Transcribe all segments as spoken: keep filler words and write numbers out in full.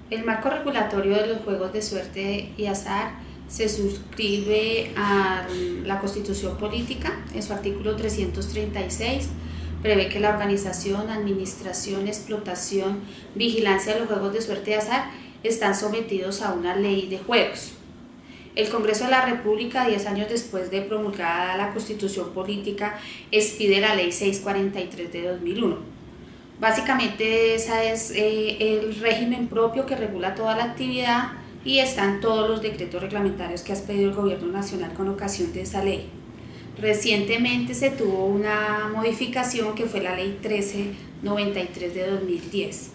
El marco regulatorio de los juegos de suerte y azar se suscribe a la Constitución Política. En su artículo trescientos treinta y seis prevé que la organización, administración, explotación, vigilancia de los juegos de suerte y azar están sometidos a una ley de juegos. El Congreso de la República, diez años después de promulgada la Constitución Política, expide la Ley seiscientos cuarenta y tres de dos mil uno. Básicamente ese es eh, el régimen propio que regula toda la actividad y están todos los decretos reglamentarios que ha expedido el Gobierno Nacional con ocasión de esa ley. Recientemente se tuvo una modificación que fue la Ley trece noventa y tres de dos mil diez.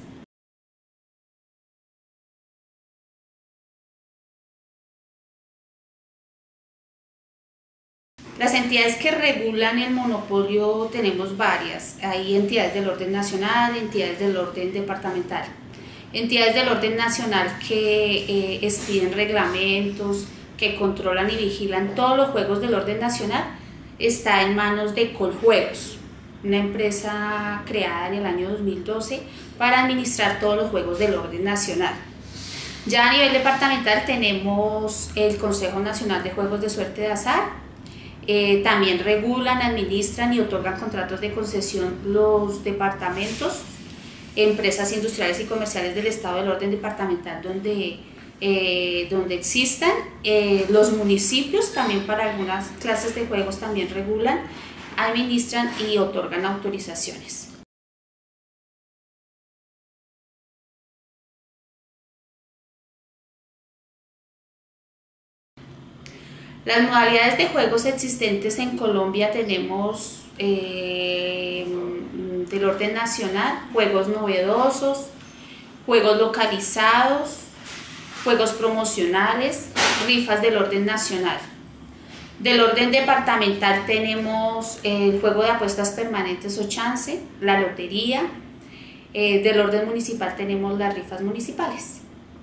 Las entidades que regulan el monopolio tenemos varias. Hay entidades del orden nacional, entidades del orden departamental. Entidades del orden nacional que eh, expiden reglamentos, que controlan y vigilan todos los juegos del orden nacional, está en manos de Coljuegos, una empresa creada en el año dos mil doce para administrar todos los juegos del orden nacional. Ya a nivel departamental tenemos el Consejo Nacional de Juegos de Suerte de Azar. Eh, también regulan, administran y otorgan contratos de concesión los departamentos, empresas industriales y comerciales del Estado del orden departamental donde, eh, donde existan. Eh, los municipios también para algunas clases de juegos también regulan, administran y otorgan autorizaciones. Las modalidades de juegos existentes en Colombia tenemos eh, del orden nacional, juegos novedosos, juegos localizados, juegos promocionales, rifas del orden nacional. Del orden departamental tenemos el juego de apuestas permanentes o chance, la lotería. Eh, del orden municipal tenemos las rifas municipales.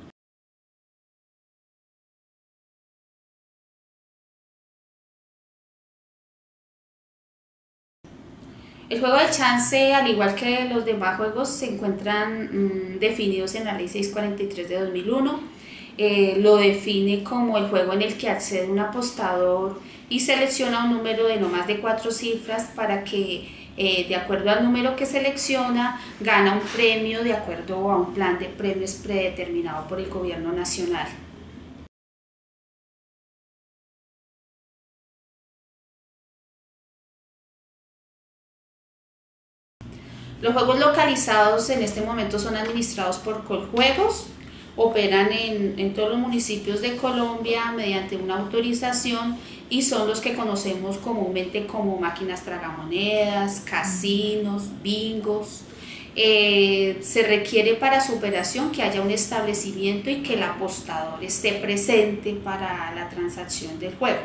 El juego de chance, al igual que los demás juegos, se encuentran mmm, definidos en la Ley seiscientos cuarenta y tres de dos mil uno. Eh, lo define como el juego en el que accede un apostador y selecciona un número de no más de cuatro cifras para que, eh, de acuerdo al número que selecciona, gana un premio de acuerdo a un plan de premios predeterminado por el Gobierno Nacional. Los juegos localizados en este momento son administrados por Coljuegos, operan en, en todos los municipios de Colombia mediante una autorización y son los que conocemos comúnmente como máquinas tragamonedas, casinos, bingos. Eh, se requiere para su operación que haya un establecimiento y que el apostador esté presente para la transacción del juego.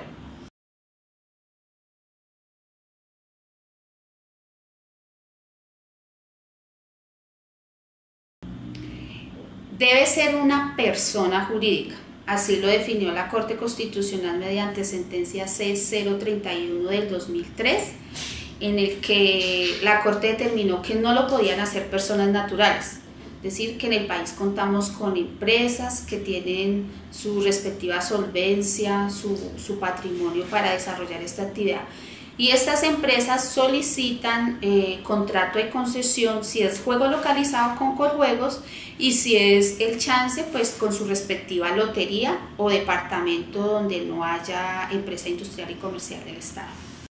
Debe ser una persona jurídica, así lo definió la Corte Constitucional mediante sentencia C cero treinta y uno del dos mil tres, en el que la Corte determinó que no lo podían hacer personas naturales, es decir, que en el país contamos con empresas que tienen su respectiva solvencia, su, su patrimonio para desarrollar esta actividad. Y estas empresas solicitan eh, contrato de concesión si es juego localizado con Coljuegos y si es el chance pues con su respectiva lotería o departamento donde no haya empresa industrial y comercial del Estado.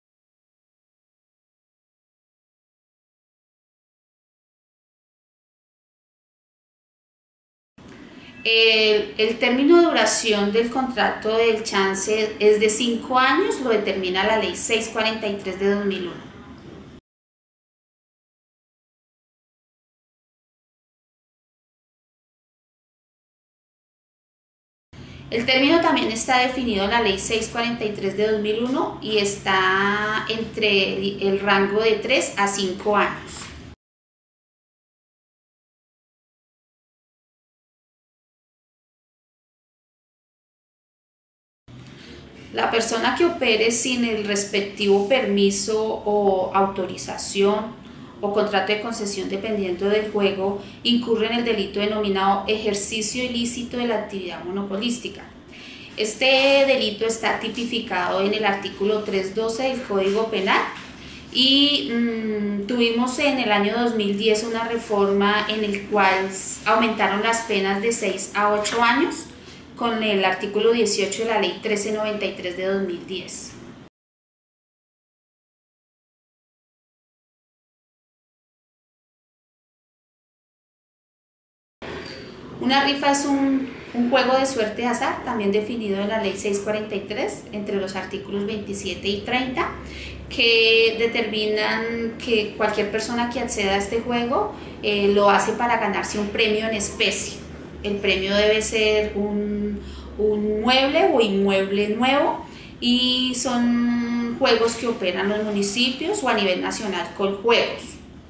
El, el término de duración del contrato del chance es de cinco años, lo determina la Ley seiscientos cuarenta y tres de dos mil uno. El término también está definido en la Ley seiscientos cuarenta y tres de dos mil uno y está entre el rango de tres a cinco años. La persona que opere sin el respectivo permiso o autorización o contrato de concesión dependiendo del juego incurre en el delito denominado ejercicio ilícito de la actividad monopolística. Este delito está tipificado en el artículo trescientos doce del Código Penal y mmm, tuvimos en el año dos mil diez una reforma en el cual aumentaron las penas de seis a ocho años con el artículo dieciocho de la ley trece noventa y tres de dos mil diez. Una rifa es un, un juego de suerte de azar, también definido en la ley seiscientos cuarenta y tres, entre los artículos veintisiete y treinta, que determinan que cualquier persona que acceda a este juego eh, lo hace para ganarse un premio en especie. El premio debe ser un, un mueble o inmueble nuevo y son juegos que operan los municipios o a nivel nacional con juegos.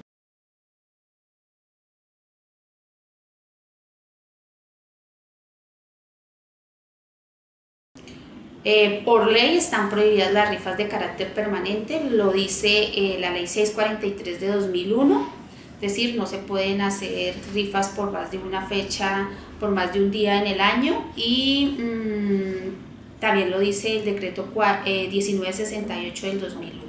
Eh, por ley están prohibidas las rifas de carácter permanente, lo dice eh, la ley seiscientos cuarenta y tres de dos mil uno, es decir, no se pueden hacer rifas por más de una fecha, por más de un día en el año, y mmm, también lo dice el decreto eh, diecinueve sesenta y ocho del dos mil uno.